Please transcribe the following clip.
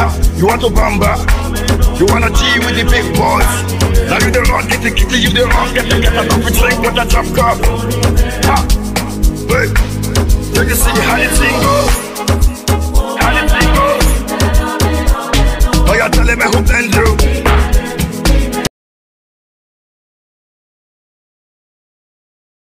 Ha, you want to bamba? You wanna G with the big boys? Now you the wrong, get the kitty, you the wrong, get a coffee drink with a drop cup. Ha, wait, you can see how the thing goes. How the thing goes. Oh, you tell me who then